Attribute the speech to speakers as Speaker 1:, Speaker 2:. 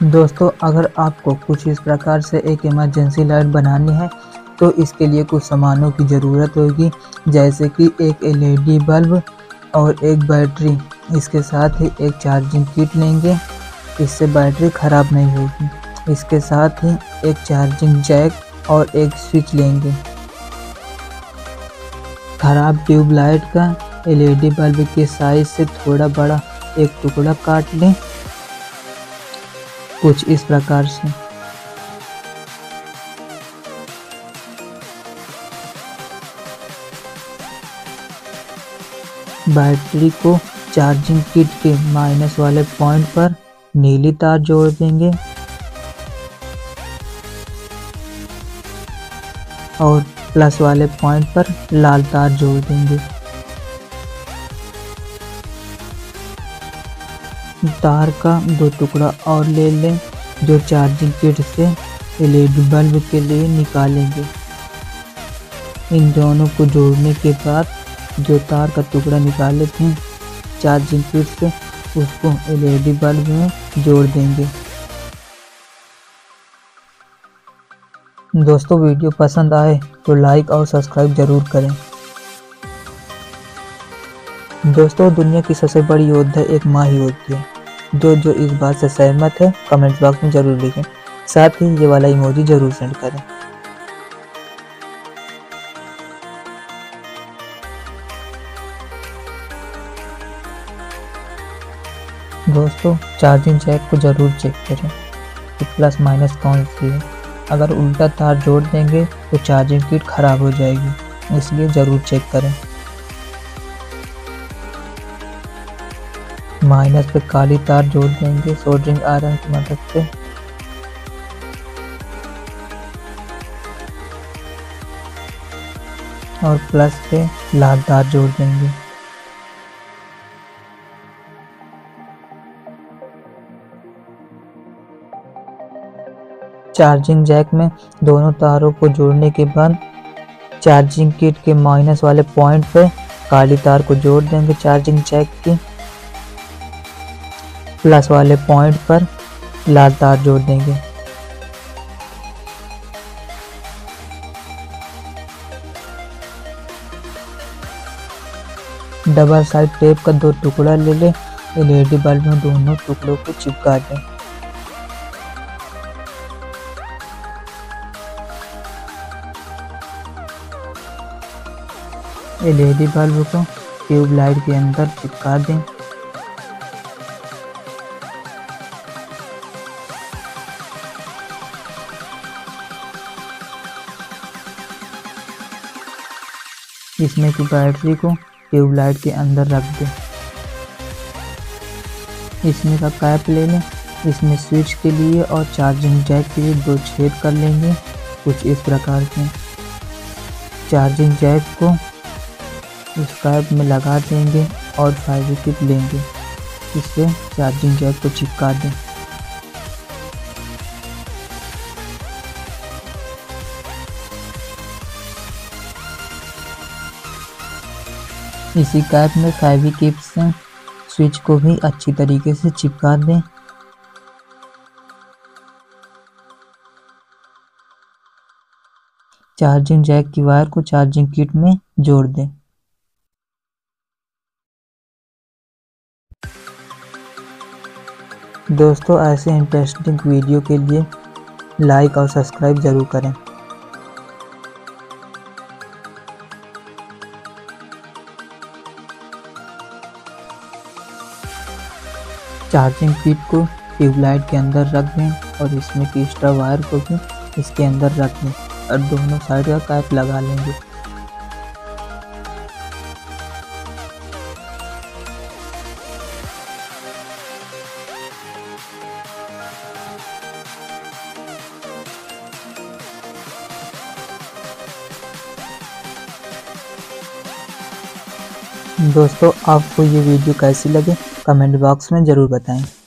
Speaker 1: दोस्तों, अगर आपको कुछ इस प्रकार से एक इमरजेंसी लाइट बनानी है तो इसके लिए कुछ सामानों की ज़रूरत होगी, जैसे कि एक एलईडी बल्ब और एक बैटरी। इसके साथ ही एक चार्जिंग किट लेंगे, इससे बैटरी ख़राब नहीं होगी। इसके साथ ही एक चार्जिंग जैक और एक स्विच लेंगे। ख़राब ट्यूबलाइट का एलईडी बल्ब के साइज से थोड़ा बड़ा एक टुकड़ा काट लें, कुछ इस प्रकार से। बैटरी को चार्जिंग किट के माइनस वाले पॉइंट पर नीली तार जोड़ देंगे और प्लस वाले पॉइंट पर लाल तार जोड़ देंगे। तार का 2 टुकड़ा और ले लें जो चार्जिंग किट से एलईडी बल्ब के लिए निकालेंगे। इन दोनों को जोड़ने के बाद जो तार का टुकड़ा निकाले थे चार्जिंग किट से, उसको एलईडी बल्ब में जोड़ देंगे। दोस्तों, वीडियो पसंद आए तो लाइक और सब्सक्राइब जरूर करें। दोस्तों, दुनिया की सबसे बड़ी योद्धा एक माँ ही होती है। जो इस बात से सहमत है कमेंट बॉक्स में जरूर लिखें। साथ ही ये वाला इमोजी जरूर सेंड करें। दोस्तों, चार्जिंग जैक को जरूर चेक करें कि प्लस माइनस कौन सी है। अगर उल्टा तार जोड़ देंगे तो चार्जिंग किट खराब हो जाएगी, इसलिए ज़रूर चेक करें। माइनस पे काली तार जोड़ देंगे सोल्डरिंग आयरन की मदद से। और प्लस पे लाल तार जोड़ देंगे। चार्जिंग जैक में दोनों तारों को जोड़ने के बाद चार्जिंग किट के माइनस वाले पॉइंट पे काली तार को जोड़ देंगे। चार्जिंग जैक की प्लस वाले पॉइंट पर लाल तार जोड़ देंगे। डबल साइड टेप का 2 टुकड़ा ले लें, एलईडी बल्ब में दोनों टुकड़ों को चिपका दें। एलईडी बल्ब को ट्यूबलाइट के अंदर चिपका दें। इसमें की बैटरी को ट्यूबलाइट के अंदर रख दें। इसमें का कैप ले लें, इसमें स्विच के लिए और चार्जिंग जैक के लिए 2 छेद कर लेंगे, कुछ इस प्रकार से। चार्जिंग जैक को इस कैप में लगा देंगे और फेविक्विक लेंगे, इससे चार्जिंग जैक को चिपका दें। इसी कैप में फेविक्विक से स्विच को भी अच्छी तरीके से चिपका दें। चार्जिंग जैक की वायर को चार्जिंग किट में जोड़ दें। दोस्तों, ऐसे इंटरेस्टिंग वीडियो के लिए लाइक और सब्सक्राइब जरूर करें। चार्जिंग किट को ट्यूबलाइट के अंदर रख दें और इसमें की एक्स्ट्रा वायर को भी इसके अंदर रख दें और दोनों साइड का कैप लगा लेंगे। दोस्तों, आपको ये वीडियो कैसी लगे कमेंट बॉक्स में ज़रूर बताएं।